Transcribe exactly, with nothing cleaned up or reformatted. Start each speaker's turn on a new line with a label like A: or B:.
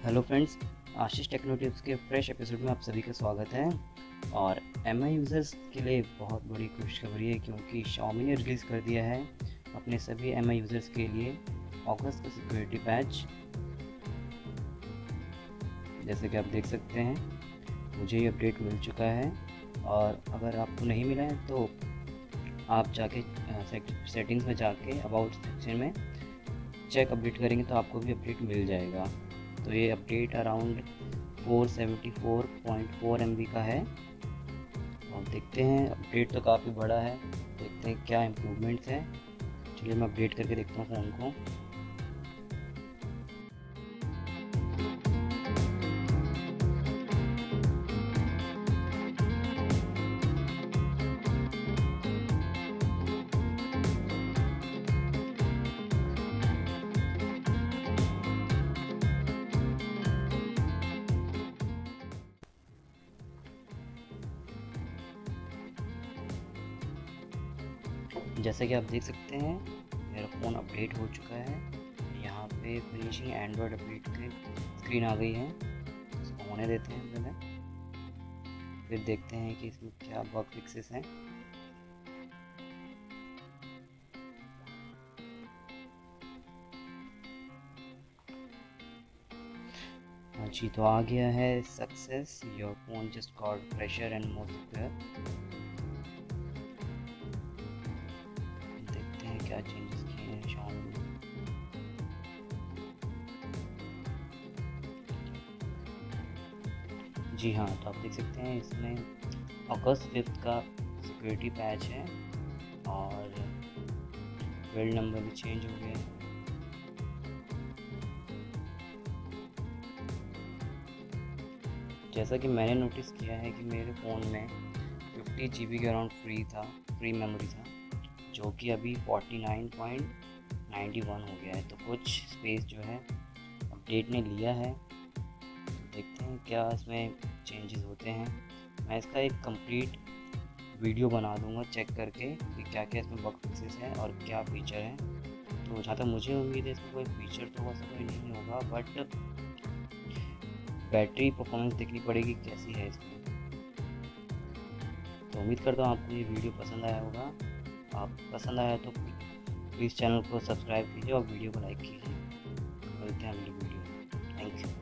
A: Hello friends, Ashish techno tips के fresh episode में आप सभी का स्वागत है। और एम आई यूज़र्स के लिए बहुत बड़ी खुशखबरी है क्योंकि Xiaomi ने रिलीज़ कर दिया है अपने सभी एम आई यूज़र्स के लिए अगस्त का सिक्योरिटी पैच। जैसे कि आप देख सकते हैं, मुझे ये अपडेट मिल चुका है। और अगर आपको नहीं मिला है तो आप जाके सेटिंग्स में जाके अबाउट सेक्शन में चेक अपडेट करेंगे तो आपको भी अपडेट मिल जाएगा। तो ये update around four seventy four point four M B का है। और देखते हैं, अपडेट तो काफ़ी बड़ा है, देखते हैं क्या इम्प्रूवमेंट्स हैं। चलिए मैं अपडेट करके देखता हूँ फ़ोन को। जैसे कि आप देख सकते हैं, मेरा फ़ोन अपडेट हो चुका है। यहाँ पे फिनिशिंग एंड्रॉयड अपडेट की स्क्रीन आ गई है। इसको होने देते हैं पहले, फिर देखते हैं कि इसमें क्या बग फिक्सेस हैं। हाँ जी, तो आ गया है success, your phone just got fresher and more secure. देखते हैं क्या चेंजेस किए हैं Xiaomi ने। जी हाँ, तो आप देख सकते हैं इसमें अगस्त फिफ्थ का सिक्योरिटी पैच है और बिल्ड नंबर भी चेंज हो गया है। जैसा कि मैंने नोटिस किया है कि मेरे फ़ोन में फिफ्टी जी बी के अराउंड फ्री था फ्री मेमोरी था, जो कि अभी forty nine point ninety one हो गया है। तो कुछ स्पेस जो है अपडेट ने लिया है। देखते हैं क्या इसमें चेंजेस होते हैं। मैं इसका एक कंप्लीट वीडियो बना दूंगा चेक करके कि क्या क्या इसमें बग फिक्सेस हैं और क्या फ़ीचर हैं। तो जहाँ तक मुझे उम्मीद है इसमें कोई फ़ीचर तो वैसा कोई नहीं होगा, बट बैटरी परफॉर्मेंस देखनी पड़ेगी कैसी है इसमें। तो उम्मीद करता हूँ आपको ये वीडियो पसंद आया होगा। आप पसंद आया तो प्लीज़ चैनल को सब्सक्राइब कीजिए और वीडियो को लाइक कीजिए। मिलते हैं अगली वीडियो में। Thank you.